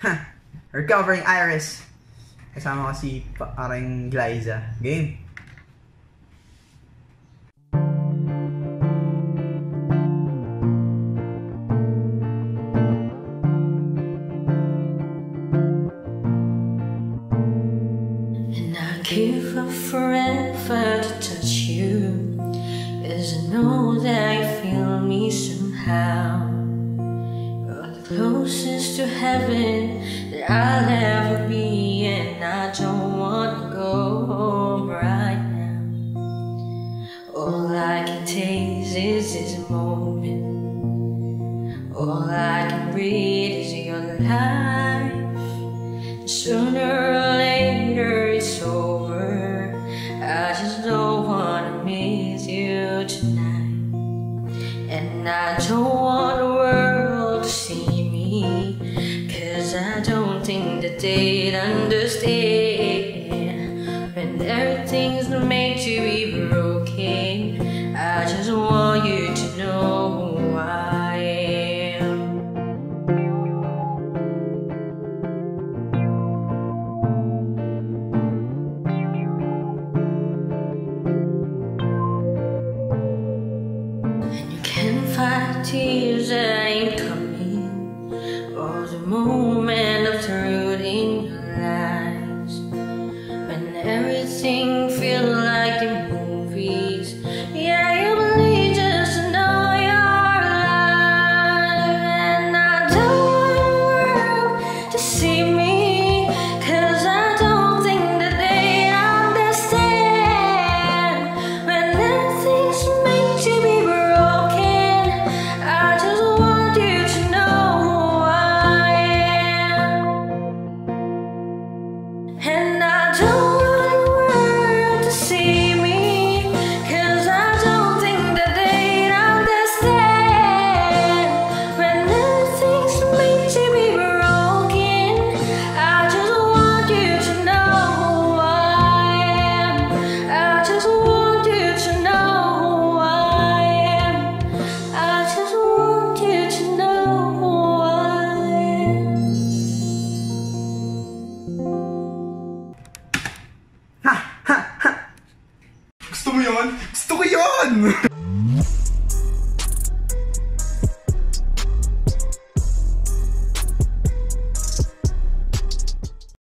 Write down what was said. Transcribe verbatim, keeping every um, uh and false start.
Ha! Recovering Iris. Kasama ko si Pareng Glaiza. Game. And I give up forever to touch you, 'cause I know that you feel me somehow. You're the closest to heaven that I'll ever be, and I don't wanna go home right now. All I can taste is this moment. All I can read is your life. Sooner or later it's over. I just don't wanna miss you tonight, and I don't want the world to see me, 'cause I don't think that they'd understand when everything's made to be broken. I just want you to know who I am. And you can't fight tears that ain't coming, or the moment of truth in your eyes, when everything feels like the movies. Yeah, you believe just to know you're alive, and I don't want the world to see me, 'cause I don't think that they understand when everything's made to be broken. I just want you to know who I am, and I don't want the world to see me, 'cause I don't think that they understand when everything's made to be broken. I just want you to know who I am. I just want you to know who I am. I just want you to know who I am. Ha! Ha! Ha! Gusto mo yun? Gusto ko yun!